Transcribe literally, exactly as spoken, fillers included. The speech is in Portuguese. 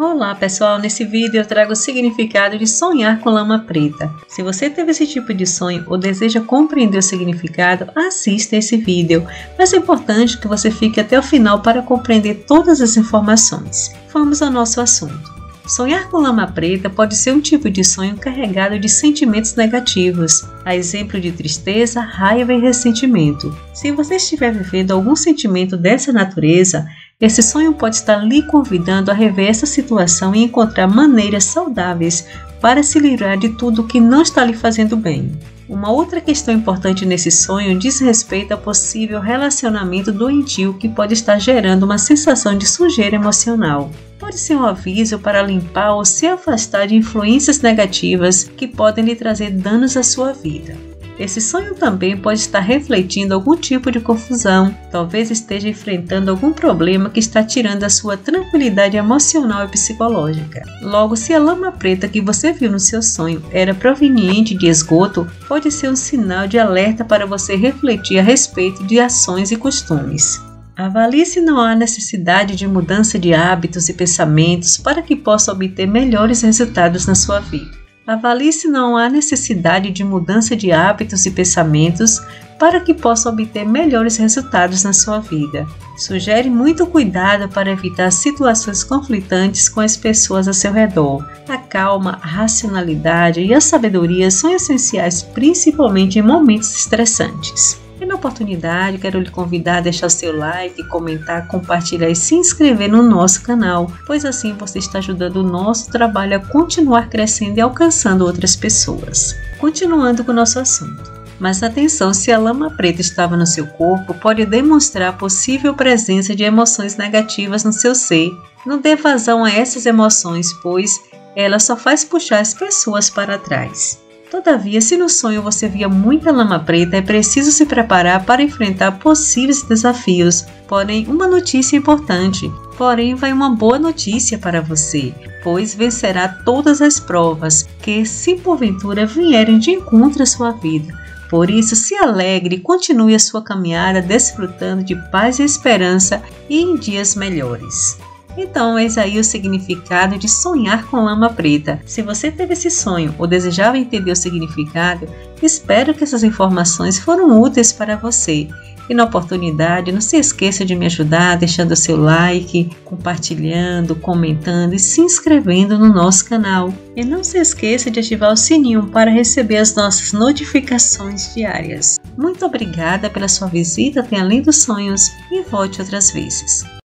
Olá pessoal, nesse vídeo eu trago o significado de sonhar com lama preta. Se você teve esse tipo de sonho ou deseja compreender o significado, assista esse vídeo. Mas é importante que você fique até o final para compreender todas as informações. Vamos ao nosso assunto. Sonhar com lama preta pode ser um tipo de sonho carregado de sentimentos negativos, a exemplo de tristeza, raiva e ressentimento. Se você estiver vivendo algum sentimento dessa natureza, esse sonho pode estar lhe convidando a rever essa situação e encontrar maneiras saudáveis para se livrar de tudo que não está lhe fazendo bem. Uma outra questão importante nesse sonho diz respeito ao possível relacionamento doentio que pode estar gerando uma sensação de sujeira emocional. Pode ser um aviso para limpar ou se afastar de influências negativas que podem lhe trazer danos à sua vida. Esse sonho também pode estar refletindo algum tipo de confusão, talvez esteja enfrentando algum problema que está tirando a sua tranquilidade emocional e psicológica. Logo, se a lama preta que você viu no seu sonho era proveniente de esgoto, pode ser um sinal de alerta para você refletir a respeito de ações e costumes. Avalie se não há necessidade de mudança de hábitos e pensamentos para que possa obter melhores resultados na sua vida. Avalie se não há necessidade de mudança de hábitos e pensamentos para que possa obter melhores resultados na sua vida. Sugere muito cuidado para evitar situações conflitantes com as pessoas ao seu redor. A calma, a racionalidade e a sabedoria são essenciais principalmente em momentos estressantes. E na oportunidade, quero lhe convidar a deixar o seu like, comentar, compartilhar e se inscrever no nosso canal, pois assim você está ajudando o nosso trabalho a continuar crescendo e alcançando outras pessoas. Continuando com o nosso assunto. Mas atenção, se a lama preta estava no seu corpo, pode demonstrar a possível presença de emoções negativas no seu ser. Não dê vazão a essas emoções, pois ela só faz puxar as pessoas para trás. Todavia, se no sonho você via muita lama preta, é preciso se preparar para enfrentar possíveis desafios. Porém, uma notícia importante. Porém, vai uma boa notícia para você, pois vencerá todas as provas que, se porventura vierem de encontro à sua vida. Por isso, se alegre e continue a sua caminhada desfrutando de paz e esperança e em dias melhores. Então, eis aí o significado de sonhar com lama preta. Se você teve esse sonho ou desejava entender o significado, espero que essas informações foram úteis para você. E na oportunidade, não se esqueça de me ajudar deixando seu like, compartilhando, comentando e se inscrevendo no nosso canal. E não se esqueça de ativar o sininho para receber as nossas notificações diárias. Muito obrigada pela sua visita até Além dos Sonhos e volte outras vezes.